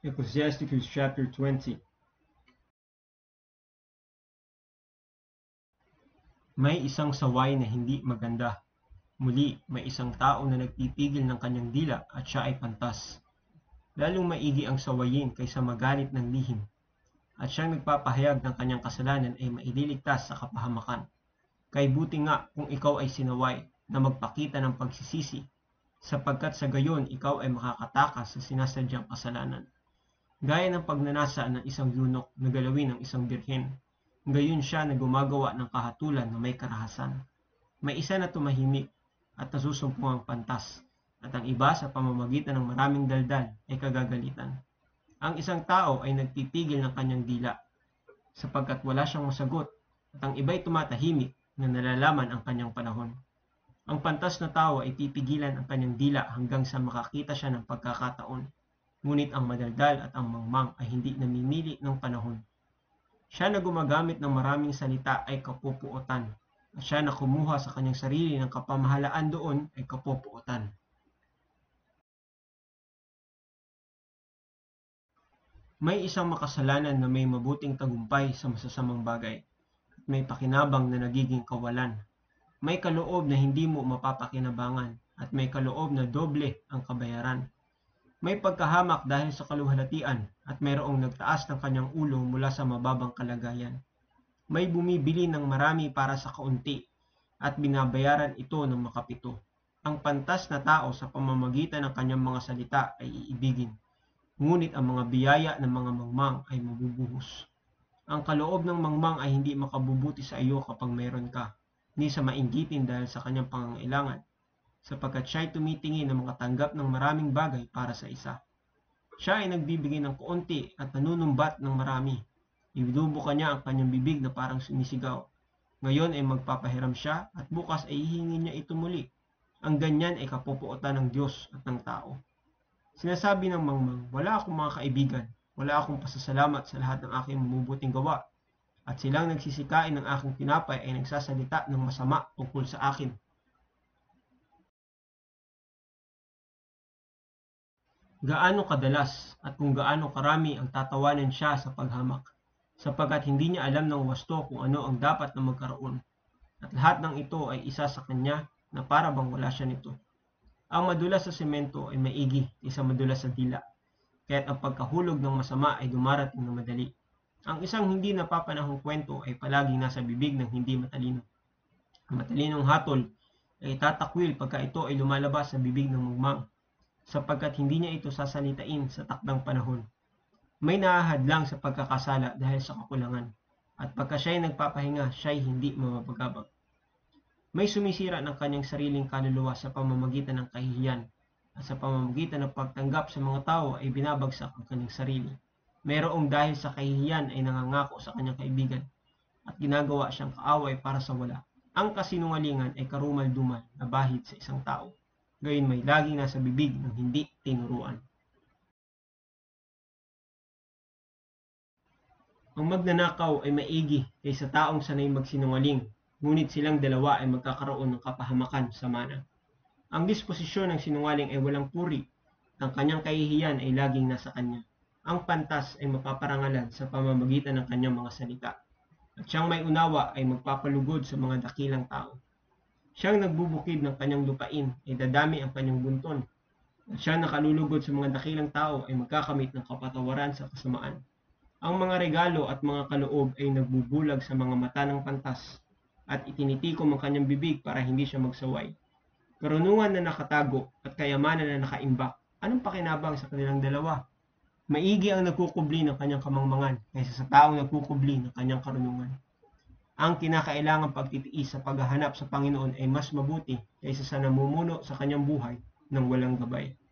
Ecclesiasticus chapter 20. May isang saway na hindi maganda. Muli, may isang tao na nagpipigil ng kanyang dila at siya ay pantas. Lalong maigi ang sawayin kaysa magalit ng lihim. At siyang nagpapahayag ng kanyang kasalanan ay maililigtas sa kapahamakan. Kay buti nga kung ikaw ay sinaway na magpakita ng pagsisisi, sapagkat sa gayon ikaw ay makakatakas sa sinasadyang kasalanan. Gaya ng pagnanasa ng isang yunok na galawin ng isang birhen, gayon siya na gumagawa ng kahatulan na may karahasan. May isa na tumahimik at nasusumpungang pantas, at ang iba sa pamamagitan ng maraming daldal ay kagagalitan. Ang isang tao ay nagpipigil ng kanyang dila, sapagkat wala siyang masagot, at ang iba'y tumatahimik na nalalaman ang kanyang panahon. Ang pantas na tao ay pipigilan ang kanyang dila hanggang sa makakita siya ng pagkakataon, ngunit ang madaldal at ang mangmang ay hindi namimili ng panahon. Siya na gumagamit ng maraming salita ay kapupuotan, at siya na kumuha sa kanyang sarili ng kapamahalaan doon ay kapupuotan. May isang makasalanan na may mabuting tagumpay sa masasamang bagay, at may pakinabang na nagiging kawalan. May kaloob na hindi mo mapapakinabangan, at may kaloob na doble ang kabayaran. May pagkahamak dahil sa kaluhalatian, at mayroong nagtaas ng kanyang ulo mula sa mababang kalagayan. May bumibili ng marami para sa kaunti, at binabayaran ito ng makapito. Ang pantas na tao sa pamamagitan ng kanyang mga salita ay iibigin, ngunit ang mga biyaya ng mga mangmang ay mabubuhos. Ang kaloob ng mangmang ay hindi makabubuti sa iyo kapag mayroon ka, ni sa mainggitin dahil sa kanyang pangangailangan, sapagkat siya'y tumitingin na makatanggap ng maraming bagay para sa isa. Siya ay nagbibigay ng kaunti at nanunumbat ng marami. Ibinubuka niya ang kanyang bibig na parang sumisigaw. Ngayon ay magpapahiram siya at bukas ay hihingin niya ito muli. Ang ganyan ay kapupuotan ng Diyos at ng tao. Sinasabi ng mangmang, wala akong mga kaibigan, wala akong pasasalamat sa lahat ng aking mabubuting gawa, at silang nagsisikain ng aking tinapay ay nagsasalita ng masama tungkol sa akin. Gaano kadalas at kung gaano karami ang tatawanan siya sa paghamak, sapagkat hindi niya alam ng wasto kung ano ang dapat na magkaroon, at lahat ng ito ay isa sa kanya na para bang wala siya nito. Ang madulas sa semento ay maigi kaysa madulas sa dila, kaya't ang pagkahulog ng masama ay dumarating na madali. Ang isang hindi napapanahong kwento ay palaging nasa bibig ng hindi matalino. Ang matalinong hatol ay itatakwil pagka ito ay lumalabas sa bibig ng mangmang, sapagkat hindi niya ito sasalitain sa takdang panahon. May naahadlang sa pagkakasala dahil sa kakulangan, at pagka siya'y nagpapahinga, siya'y hindi mapapagabag. May sumisira ng kanyang sariling kaluluwa sa pamamagitan ng kahihiyan, at sa pamamagitan ng pagtanggap sa mga tao ay binabagsak ang kanyang sarili. Mayroong dahil sa kahihiyan ay nangangako sa kanyang kaibigan, at ginagawa siyang kaaway para sa wala. Ang kasinungalingan ay karumal-dumal na bahid sa isang tao. Gayon may laging nasa bibig ng hindi tinuruan. Ang magnanakaw ay maigi kaysa taong sanay magsinungaling, ngunit silang dalawa ay magkakaroon ng kapahamakan sa mana. Ang disposisyon ng sinungaling ay walang puri, at ang kanyang kahihiyan ay laging nasa kanya. Ang pantas ay mapaparangalan sa pamamagitan ng kanyang mga salita, at siyang may unawa ay magpapalugod sa mga dakilang tao. Siyang nagbubukid ng kanyang lupain ay dadami ang kanyang bunton, at siyang nakalulugod sa mga dakilang tao ay magkakamit ng kapatawaran sa kasamaan. Ang mga regalo at mga kaloob ay nagbubulag sa mga mata ng pantas, at itinitikom ang kanyang bibig para hindi siya magsaway. Karunungan na nakatago at kayamanan na nakaimbak, anong pakinabang sa kanilang dalawa? Maigi ang nagkukubli ng kanyang kamangmangan kaysa sa taong nagkukubli ng kanyang karunungan. Ang kinakailangang pagtitiis sa paghahanap sa Panginoon ay mas mabuti kaysa sa namumuno sa kanyang buhay ng walang gabay.